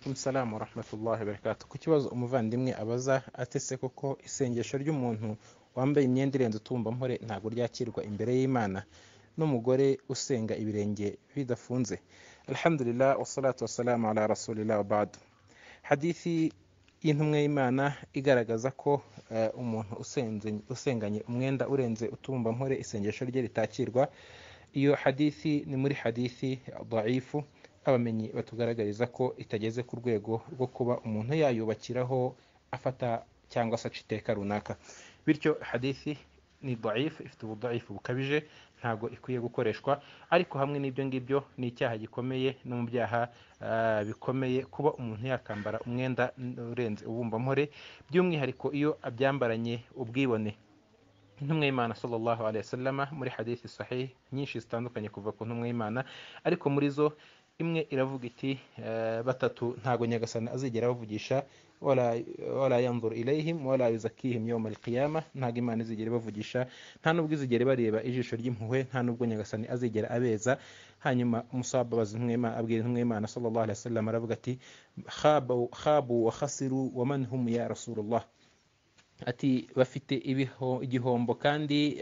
Alaikum salam wa rahmatullahi wa barakatuh. Ku kibazo umuvandimwe abaza atese koko isengesho ry'umuntu wambaye imyenda irenze utumbampore ntabwo ryakirwa imbere y'Imana, n'umugore usenga ibirenge bidafunze? Alhamdulillah wassalatu wassalamu ala rasulillah wa ba'd. Hadithi y'intumwa y'Imana igaragaza ko umuntu usenganye umwenda urenze utumbampore isengesho rye ritakirwa. Iyo hadithi ni muri hadithi dhaifu, abamenyi batugaragariza ko itageze ku rwego rwo kuba umuntu yayubakiraho afata cyangwa se aca iteka runaka. Bityo hadithi ni dhaifu, ifite ubudhaifu bukabije, ntabwo ikwiye gukoreshwa. Ariko hamwe n'ibyo ngibyo ni icyaha gikomeye, no mu byaha bikomeye kuba umuntu yakambara umwenda urenze ubumbampore, by'umwihariko iyo abyambaranye ubwibone. Intumwa y'Imana sallallahu alaihi wasallam muri hadithi sahih nyinshi zitandukanye kuva ku ntumwa y'Imana, ariko muri zo imwe iravuga iti batatu ntago nyagasani azigera bavugisha, wala yanzur ilayhim wala yuzakihim yawm alqiyamah, ntago Imana izigera bavugisha, nta nubwo izigera bareba ijisho ry'impuhwe, nta nubwo nyagasani azigera abeza. Hanyuma umusahaba abwira intumwa y'Imana sallallahu alaihi wasallam aravuga ati khabu wa khasiru wa man hum ya rasulullah, ati bafite igihombo kandi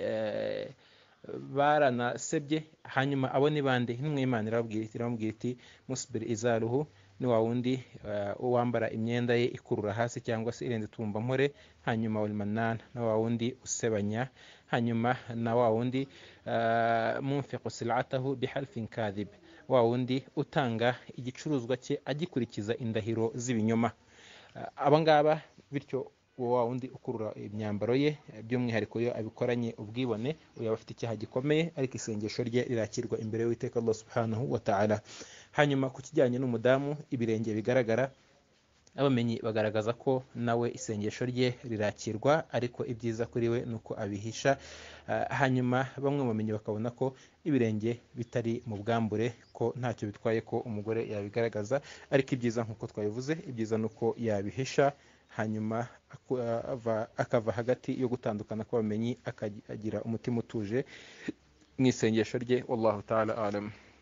baranasebye. Hanyuma abo ni bande? Intumwa y'Imana iramubwira iti musbir izaruhu, ni wa wundi wambara imyenda ye ikurura hasi cyangwa se irenze utumbampore. Hanyuma wal mannan, na wa wundi usebanya. Hanyuma na wa wundi munfiqu sil'atahu bihalfin kadhib, wa wundi utanga igicuruzwa cye agikurikiza indahiro z'ibinyoma. Abangaba bityo wa wundi ukurura imyambaro ye, by'umwihariko iyo abikoranye ubwibone, uyu afite icyaha gikomeye, ariko isengesho rye rirakirwa imbere y'Uwiteka Allah subhanahu wa ta'ala. Hanyuma ku kijyanye n'umudamu ibirenge bigaragara, abamenyi bagaragaza ko nawe isengesho rye rirakirwa, ariko ibyiza kuri we nuko abihisha. Hanyuma bamwe mu bamenyi bakabona ko ibirenge bitari mu bwambure, ko ntacyo bitwaye ko umugore yabigaragaza, ariko ibyiza nk'uko twabivuze, ibyiza nuko yabihisha, hanyuma akava hagati yo gutandukana kw'abamenyi, akagira umutima utuje mu isengesho rye. Wallahu ta'ala alam.